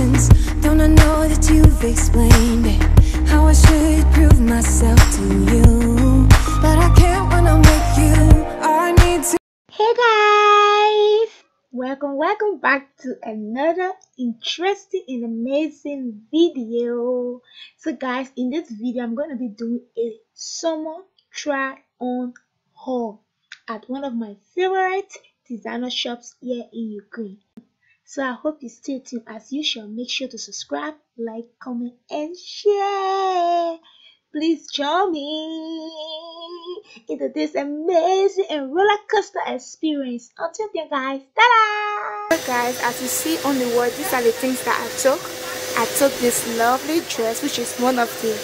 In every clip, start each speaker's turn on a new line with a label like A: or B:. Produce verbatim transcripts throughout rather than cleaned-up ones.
A: patience. Don't I know that you've explained it, how I should prove myself to you, but I can't when I'm with you. I need to.
B: Hey guys, welcome welcome back to another interesting and amazing video. So guys, in this video I'm going to be doing a summer try on haul at one of my favorite designer shops here in Ukraine. So I hope you stay tuned. As usual, make sure to subscribe, like, comment and share. Please join me into this amazing and roller coaster experience. Until then guys, ta-da! So guys, as you see on the wall, these are the things that I took. I took this lovely dress, which is one of the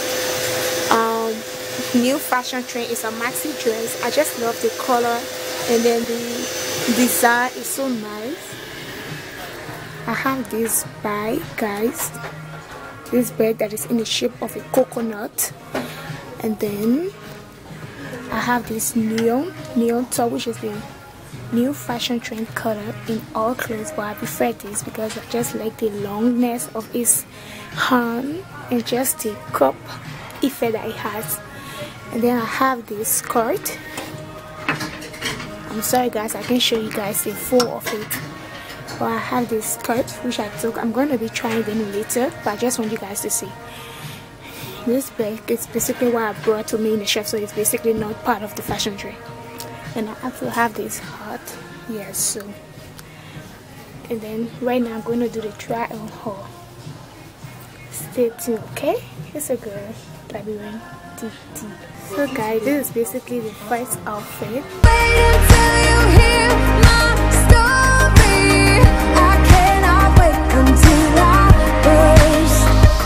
B: um new fashion trend. It's a maxi dress. I just love the color, and then the design is so nice. I have this bag, guys. This bag that is in the shape of a coconut, and then I have this neon neon top, which is the new fashion trend color in all clothes, but I prefer this because I just like the longness of its hand and just the crop effect that it has. And then I have this skirt. I'm sorry guys, I can show you guys the full of it, but I have this skirt which I took. I'm going to be trying them later, but I just want you guys to see. This bag is basically what I brought to me in the shop, so it's basically not part of the fashion trend. And I also have this hat, yes. So, and then right now I'm going to do the try on haul. Stay tuned, okay? It's a girl that be wearing T T. So guys, this is basically the first outfit.
A: Wait until you hear my story. I cannot wait until I burst.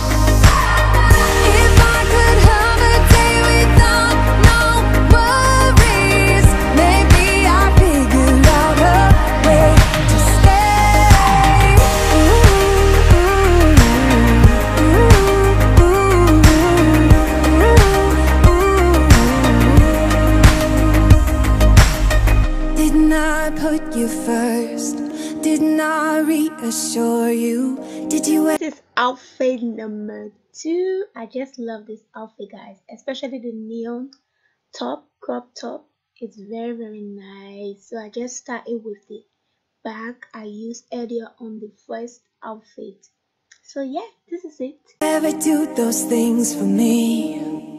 A: If I could have a day without no worries, maybe I'd figure out a way to stay. Didn't I put you first? Didn't I reassure you? Did you?
B: This is outfit number two. I just love this outfit guys, especially the neon top, crop top. It's very very nice. So I just started with the bag I used earlier on the first outfit. So yeah, this is it.
A: Ever do those things for me?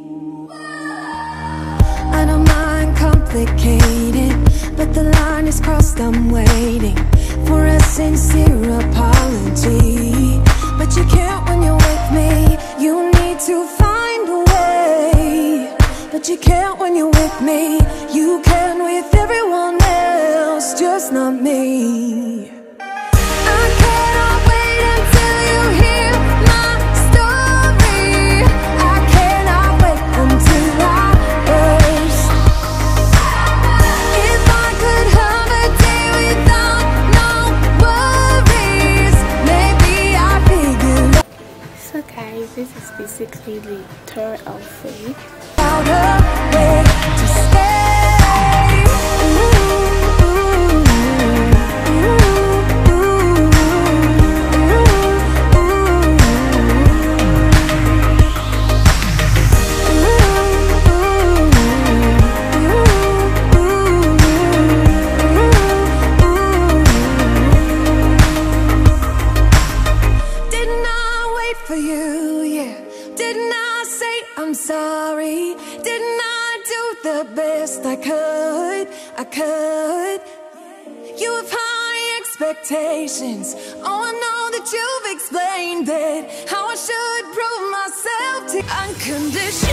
A: I don't mind complicated, but the line is crossed. I'm waiting for a sincere apology, but you can't when you're with me. You need to find a way, but you can't when you're with me. You can with everyone else, just not me. I cannot wait until you hear my story. I cannot wait until I burst. If I could have a day without no worries, maybe I'd figure
B: So guys, this is basically the third outfit.
A: out a way to stay. Didn't I wait for you? Yeah. Didn't I say I'm sorry? Didn't I do the best I could? I could. You have high expectations. Oh, I know that you've explained it, how I should prove myself to unconditional.